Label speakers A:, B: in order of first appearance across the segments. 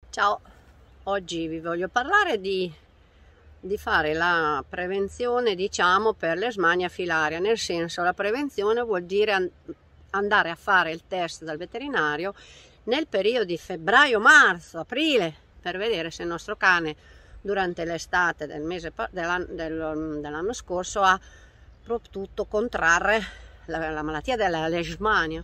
A: Ciao, oggi vi voglio parlare di fare la prevenzione, diciamo, per l'Leishmania filaria. Nel senso, la prevenzione vuol dire andare a fare il test dal veterinario nel periodo di febbraio, marzo, aprile, per vedere se il nostro cane durante l'estate dell'anno scorso ha potuto contrarre la malattia della Leishmania.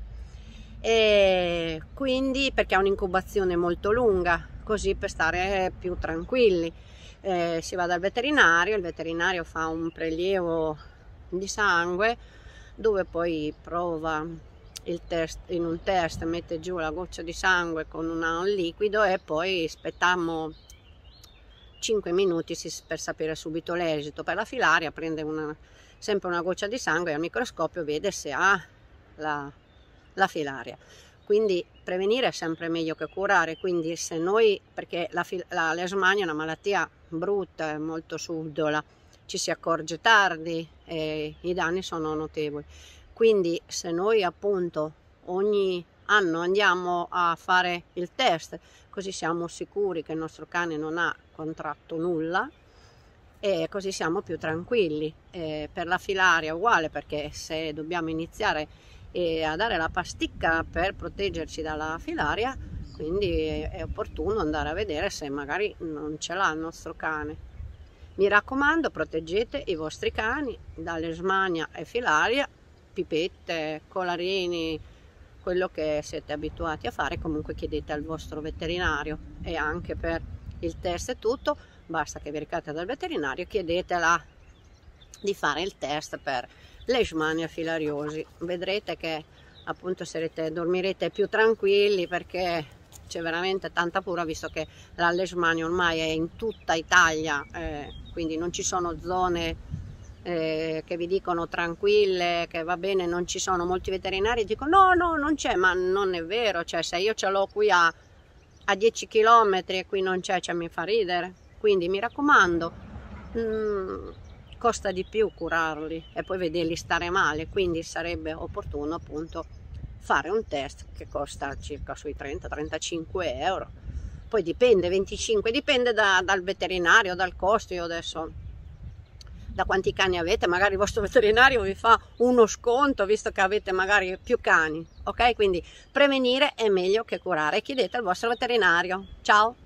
A: E quindi perché ha un'incubazione molto lunga, così per stare più tranquilli. Si va dal veterinario, il veterinario fa un prelievo di sangue dove poi prova il test, in un test mette giù la goccia di sangue con un liquido e poi aspettiamo 5 minuti per sapere subito l'esito. Per la filaria prende sempre una goccia di sangue e al microscopio vede se ha la filaria. Quindi prevenire è sempre meglio che curare, quindi se noi, perché la Leishmania è una malattia brutta, è molto subdola, ci si accorge tardi e i danni sono notevoli. Quindi se noi appunto ogni anno andiamo a fare il test, così siamo sicuri che il nostro cane non ha contratto nulla e così siamo più tranquilli. Per la filaria uguale, perché se dobbiamo iniziare a dare la pasticca per proteggerci dalla filaria, quindi è opportuno andare a vedere se magari non ce l'ha il nostro cane. Mi raccomando, proteggete i vostri cani da Leishmania e filaria, pipette, colarini, quello che siete abituati a fare. Comunque chiedete al vostro veterinario, e anche per il test e tutto, basta che vi recate dal veterinario e chiedetela di fare il test per Leishmania filariosi. Vedrete che appunto dormirete più tranquilli, perché c'è veramente tanta cura, visto che la Leishmania ormai è in tutta Italia, quindi non ci sono zone che vi dicono tranquille, che va bene, non ci sono. Molti veterinari dicono no, non c'è, ma non è vero. Cioè, se io ce l'ho qui a 10 km e qui non c'è, mi fa ridere. Quindi mi raccomando, costa di più curarli e poi vederli stare male, quindi sarebbe opportuno appunto fare un test che costa circa sui 30-35 euro. Poi dipende, 25, dipende dal veterinario, dal costo. Io adesso, da quanti cani avete, magari il vostro veterinario vi fa uno sconto visto che avete magari più cani, ok? Quindi prevenire è meglio che curare. Chiedete al vostro veterinario. Ciao!